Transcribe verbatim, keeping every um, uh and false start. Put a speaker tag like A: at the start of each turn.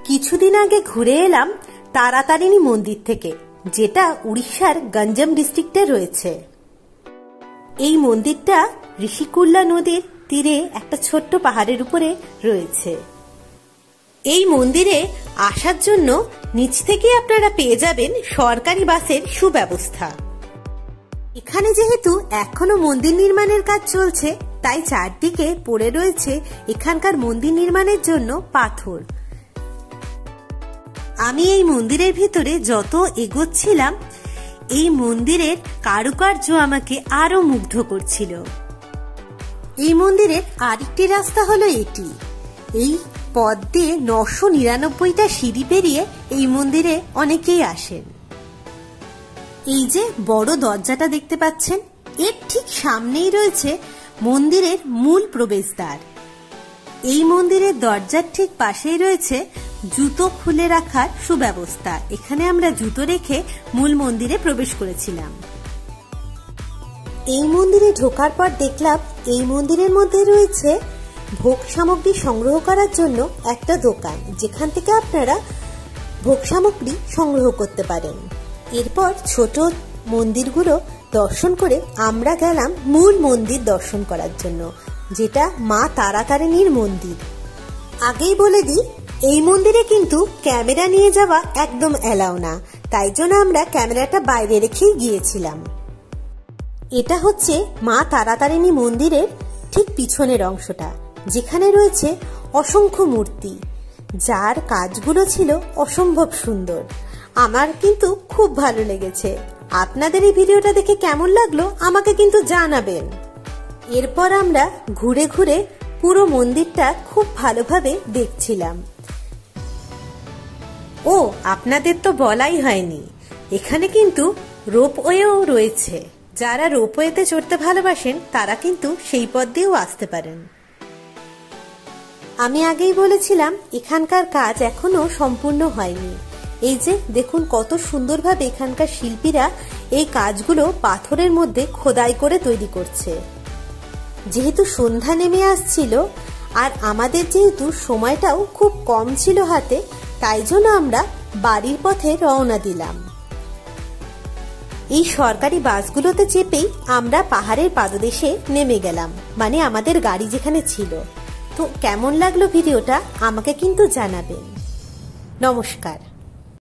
A: কিছুদিন আগে ঘুরে এলাম তারাতারিণী মন্দির থেকে, যেটা উড়িষ্যার গঞ্জাম ডিস্ট্রিক্টে রয়েছে। এই মন্দিরটা ঋষিকুল্যা নদীর তীরে একটা ছোট্ট পাহাড়ের উপরে রয়েছে। এই মন্দিরে আসার জন্য নিচ থেকে আপনারা পেয়ে যাবেন সরকারি বাসের সুব্যবস্থা। এখানে যেহেতু এখনো মন্দির নির্মাণের কাজ চলছে, তাই চারদিকে পড়ে রয়েছে এখানকার মন্দির নির্মাণের জন্য পাথর। আমি এই মন্দিরের ভিতরে যত এগোচ্ছিলাম, এই মন্দিরের কারুকার্য আমাকে আরো মুগ্ধ করছিল। এই মন্দিরের আরেকটি রাস্তা হলো এটি। এই পথ দিয়ে নশো নিরানব্বইটা সিঁড়ি পেরিয়ে এই মন্দিরে অনেকেই আসেন। এই যে বড় দরজাটা দেখতে পাচ্ছেন, এর ঠিক সামনেই রয়েছে মন্দিরের মূল প্রবেশদ্বার। এই মন্দিরের দরজার ঠিক পাশেই রয়েছে জুতো খুলে রাখার সুব্যবস্থা। এখানে আমরা জুতো রেখে মূল মন্দিরে প্রবেশ করেছিলাম। এই মন্দিরে ঢোকার পর দেখলাম এই মন্দিরের মধ্যে রয়েছে ভোগ সামগ্রী সংগ্রহ করার জন্য একটা দোকান, যেখান থেকে আপনারা ভোগ সামগ্রী সংগ্রহ করতে পারেন। এরপর ছোট মন্দিরগুলো দর্শন করে আমরা গেলাম মূল মন্দির দর্শন করার জন্য, যেটা মা তারাতারিণীর মন্দির। আগেই বলে দিই, এই মন্দিরে কিন্তু ক্যামেরা নিয়ে যাওয়া একদম অ্যালাউ না, তাই জন্য আমরা ক্যামেরাটা বাইরে রেখেই গিয়েছিলাম। এটা হচ্ছে মা তারাতারিণী মন্দিরের ঠিক পিছনের অংশটা, যেখানে রয়েছে অসংখ্য মূর্তি, যার কাজগুলো ছিল অসম্ভব সুন্দর। আমার কিন্তু খুব ভালো লেগেছে। আপনাদের এই ভিডিওটা দেখে কেমন লাগলো আমাকে কিন্তু জানাবেন। এরপর আমরা ঘুরে ঘুরে পুরো মন্দিরটা খুব ভালোভাবে দেখছিলাম। ও, আপনাদের তো বলাই হয়নি, এখানে কিন্তু রোপওয়েও রয়েছে। যারা রোপওয়েতে চড়তে ভালোবাসেন তারা কিন্তু সেই পথ দিয়েও আসতে পারেন। আমি আগেই বলেছিলাম এখানকার কাজ এখনো সম্পূর্ণ হয়নি। এই যে দেখুন কত সুন্দরভাবে এখানকার শিল্পীরা এই কাজগুলো পাথরের মধ্যে খোদাই করে তৈরি করছে। যেহেতু সন্ধ্যা নেমে আসছিল আর আমাদের যেহেতু সময়টাও খুব কম ছিল হাতে, তাই জন্য আমরা বাড়ির পথে রওনা দিলাম। এই সরকারি বাসগুলোতে চেপেই আমরা পাহাড়ের পাদদেশে নেমে গেলাম, মানে আমাদের গাড়ি যেখানে ছিল। তো কেমন লাগলো ভিডিওটা আমাকে কিন্তু জানাবেন। নমস্কার।